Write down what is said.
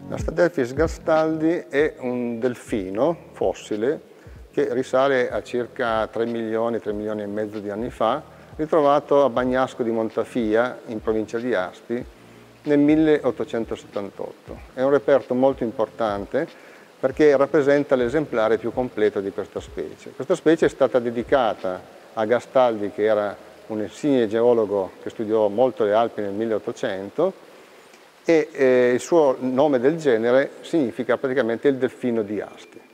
L'Astadelphis gastaldi è un delfino fossile che risale a circa 3 milioni e mezzo di anni fa, ritrovato a Bagnasco di Montafia, in provincia di Asti, nel 1878. È un reperto molto importante perché rappresenta l'esemplare più completo di questa specie. Questa specie è stata dedicata a Gastaldi, che era un insigne geologo che studiò molto le Alpi nel 1800, e il suo nome del genere significa praticamente il delfino di Asti.